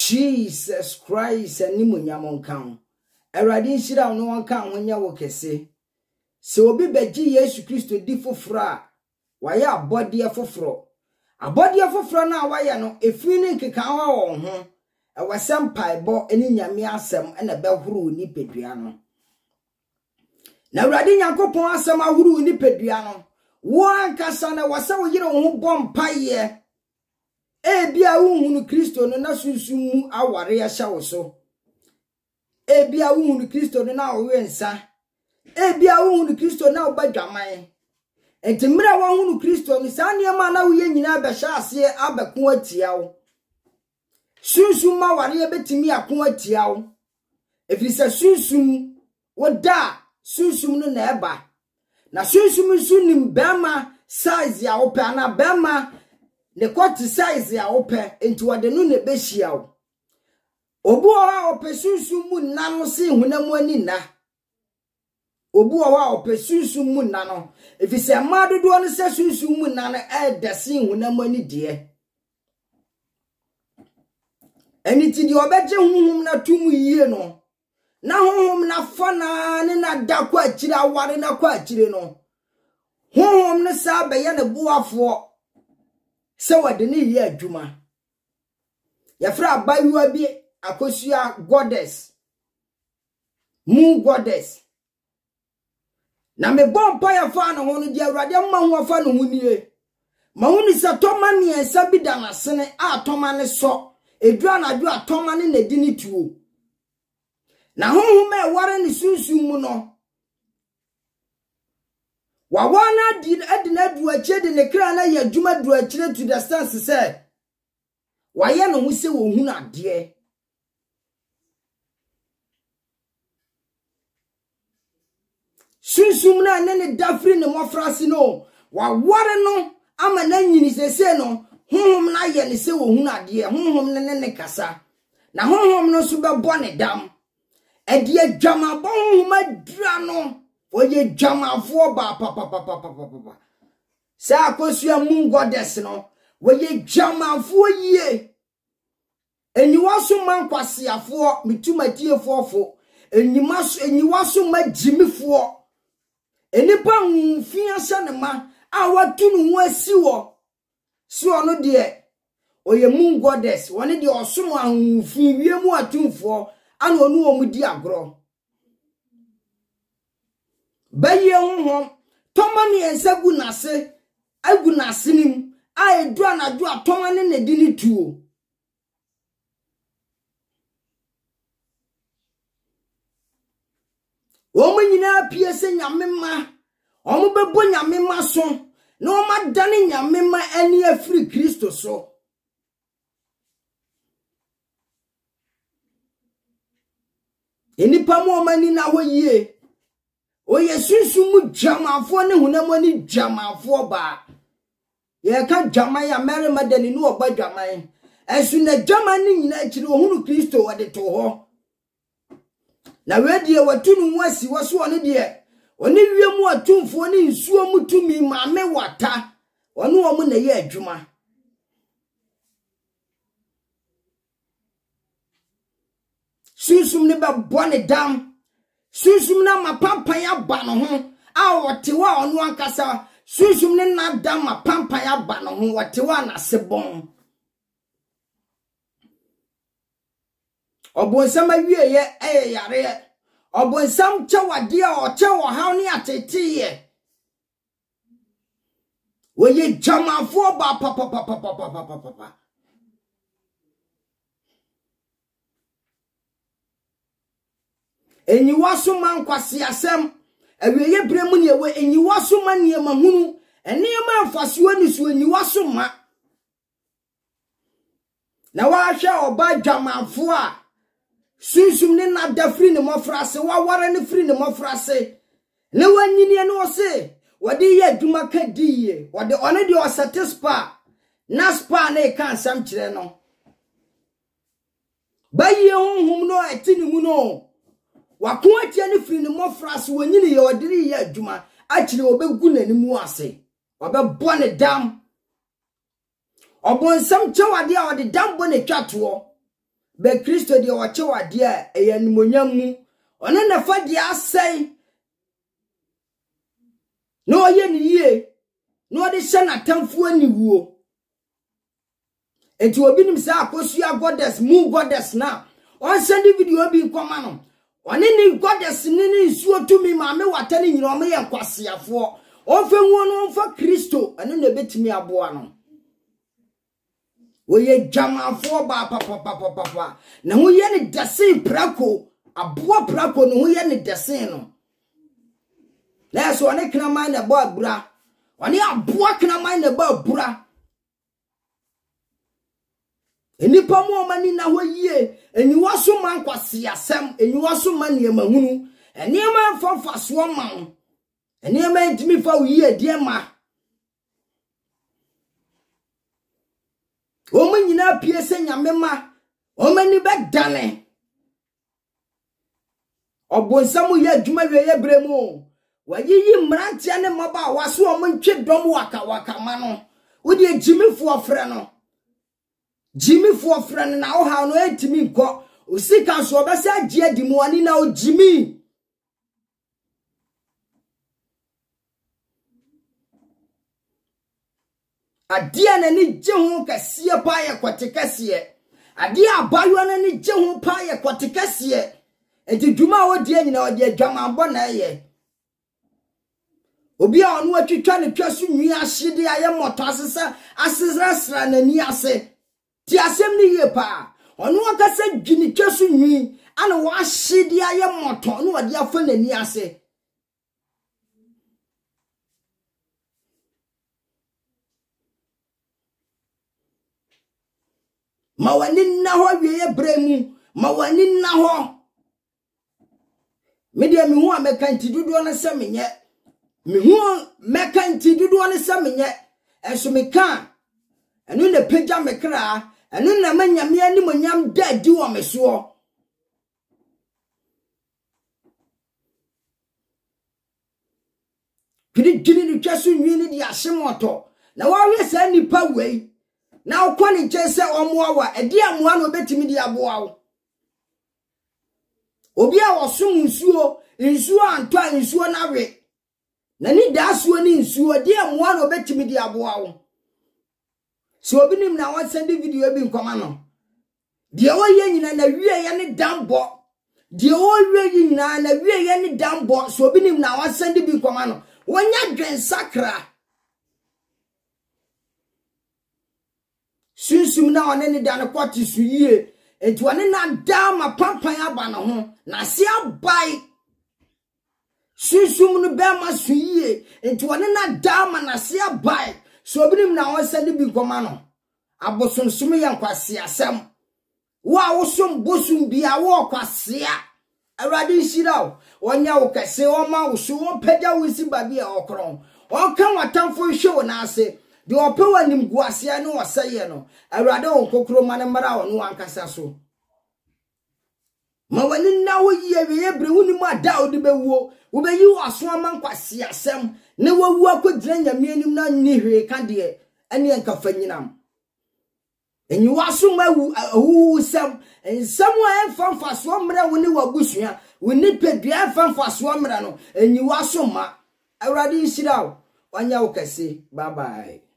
Jesus Christ and Nimunyamon count. A radin shira no one count when you walk a say. So be beji Yesu Christo di for fra. Why a body for fro. A body for fro now, why no, a feeling kikawa on home. A was some pie bo any yamiasem and a bell huru ni pedriano. Now radin yakopon asama huru ni pedriano. One kasana was so you know bomb pie. Ebia uhunu Kristo no na sunsumu aware ya hya so. Ebia uhunu Kristo no na owensa. Ebia uhunu Kristo na obadwaman. Enti mra wa uhunu Kristo no sa niam na wo ye nyina be hya ase abeko atia wo. Sunsum aware betimi akon atia wo. Efiri se sunsum wo da sunsum no na eba. Na sunsum sunim bema size ya wo pa na bema ne kwati size ya ope enti wade no ne behia wo obu owa ope sunsun mu nna no se hunamu ani na obu owa ope sunsun mu nna no efise ma dodo no se sunsun mu nna no dese hunamu ani de eni ti di obeje huhum na tumu yie no na huhum na fana ne na da kwa akire aware na kwa akire no huhum ne sa be ye ne buafo so wade ni ye adwuma ya fra bayuwa bi Akosua goddess moon goddess na me bompa ya fa no hono di awrade ma ho afa no hunie ma huni se toma miensa bi da na sene a toma ne so edua na adu atoma ne na di ni tuo na honhom e ware ne sunsun mu no wawana di adina du ache de ne kra na ya dwuma du ache to the stance say waye no hu se wo hu na de sunsum na ne dafri ne mofrase no waware no ama na nyini sese no honhom na ye ne se wo hu na de honhom ne kasa na honhom no so be bone dam e de adwama bo honhom adura no oye jamafo ba papa sa Akosua moon goddess no oye jamafo yie enyiwaso man kwasiafo mitumatiefo enyiwaso magimifo enipa mfia sanema awatunu ho asiwo so no de oye moon goddess woni de osomo ahunfi wiemu atumfo ana onu omudi agro baye honhom toma ni ensagu nase agu nasenim a edua na do atoma ne na di ni tuo omo nyina pie se nyamema omo bebo nyamema so na omo dane nyamema ani afiri Kristo so enipa mo omani na ho yie oye sunsumu jamafo ne hunamu ni jamafo ba ye ka jama ya mere madani no oba jama esu na jama ni nyina akiri ohunu Kristo wade to ho na wedi e watunu wasi waso one de oni wiemu atumfo ni nsuo mutumi maame wata ono omo na ye adwuma sunsum ne ba bone dam sunsum na mapampa ya ba no ho a wotewa ono ankasa sunsum ne na da mapampa ya ba no ho wotewa na sebon obonsam awie ye yare obonsam chawade a o chewo haw ne atetiye woye jamafo ba papa enyiwaso man kwase asem awieye bremu ne we enyiwaso man ne mahunu enema afasuo ni so enyiwaso ma na wa hwe oba jamafo a sunsum ne na dafri ne mofrase wa ware ne fri ne mofrase ne wanyini ne ose wode ye adwuma ka diye wode one de o satisfy na spa na kan sam kire no baye honhum no etini mu no wakon atia ne fri ne mofrase wanyini ye odiri ye adwuma akire obegu nanimu ase obebɔ ne dam obonsam chawade a ode dambo ne twato be Kristo de wache wade a eyanimonyam mu one na fa de asai no ye ni yie no de hye na tamfo ani wuo enti obi nim sa Akosua goddess mu goddess na on send video bi nkoma no one ni goddess ni nsuo tumi ma me watane nyina o me ye kwasiafo on fe hu no on fa Kristo ane na betimi aboa no Oye jamafo ba papa na hu ye ni desin prako aboa prako no hu ye ni desin no na so one kraman na ba bura one aboa kraman na ba bura enipa mu omani na ho yie eniwa so man kwase asem eniwa so man ne mahunu eniema fanfa so man eniema ntimi fa wo yie de ma Omo nyina pie se nyamema omani be dane obonsamu ye adwuma ye bremu wayiyi mrantia ne maba waso omo ntwe dom waka ma no wodi ejimifo ofre no jimifo ofre no na wo ha no etimi nko osika so obese agye adimu ani na ojimi Adia na ni je ho kase pa ye kwatekase adia abayo na ni je ho pa ye kwatekase enti dwuma wo die nyina wo die dwamabɔ na ye obi a onu atwitwa ne twaso nwi ahyede aye moto asesra na ni ase ti asem ni ye pa onu akasa dwini twaso nwi ana wo ahyede aye moto no wode afa na ni ase Mawani na ho wiye bremu mawani na ho media mi hu ameka ntidudu na se menye mi hu meka ntidudu na se menye enso meka enu na pagya mekra enu na manyame ani monyam dadi wo meso gidi ni twaso nwi ni di ahyemoto na wa hwe sa nipa wei na ukwani nchese omuawa edi amua no betimi di aboa obi a wosum nsuo antwa nsuo na we na ni dasuo ni nsuo di amua no betimi di aboa so obi nim na won send video bi nkoma no de o ye nyina na wie ye ni dambo de o wie nyina na wie ye ni dambo so obi nim na won send bi nkoma no wonya dwen sakra Sunsum na one ni dan kwati su yie enti one na dama pampan aba na ho na se abai sunsum no be ma su yie enti one na dama na se abai so obinim na won send bi nkoma no abosonsum ye nkwase asem wa wosom bosum bia wo kwase a awrade nhira wonya wo kase wo ma wo so wo pagya wo si ba bia okron o kan watamfo hwe wo na ase de opewa nim guase no wasaye no awrade won kokro mane mara won ankasa so ma wani na wo ye bre woni mu ada odi bewuo wo be yi waso aman kwase asem ne wawu akodira nyame anim na nni hwe ka de ene enkafa nyinam enyi waso mawu sem ensam wa enfanfa so mra woni wabusua woni pedua enfanfa so mra no enyi waso ma awrade nhira wanya wo kase bye bye